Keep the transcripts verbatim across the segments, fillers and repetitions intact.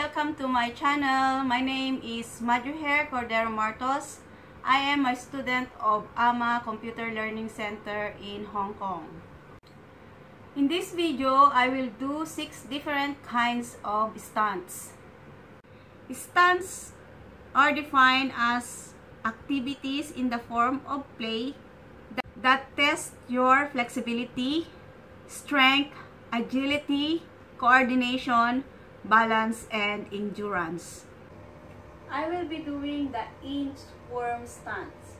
Welcome to my channel. My name is Madjuher Cordero Martos. I am a student of A M A Computer Learning Center in Hong Kong. In this video, I will do six different kinds of stunts. Stunts are defined as activities in the form of play that, that test your flexibility, strength, agility, coordination, balance, and endurance. I will be doing the inchworm stunts.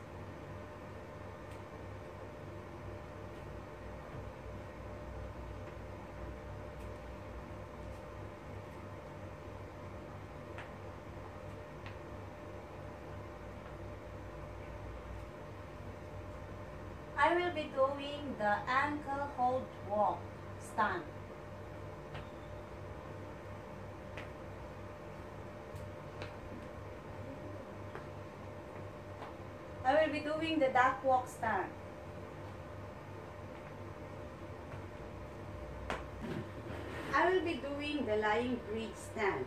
I will be doing the ankle hold walk stunt. I will be doing the duck walk stunt. I will be doing the lying bridge stunt.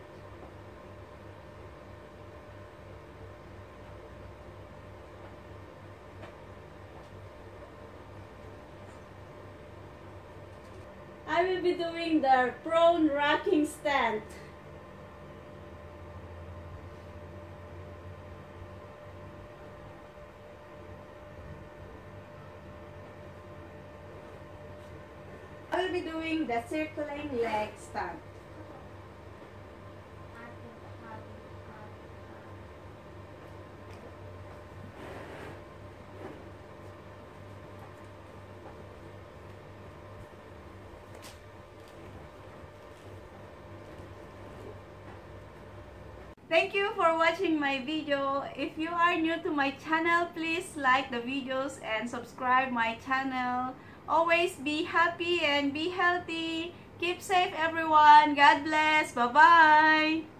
I will be doing the prone rocking stunt. I will be doing the circling leg stunt. Thank you for watching my video. If you are new to my channel, please like the videos and subscribe my channel. Always be happy and be healthy. Keep safe, everyone. God bless. Bye-bye.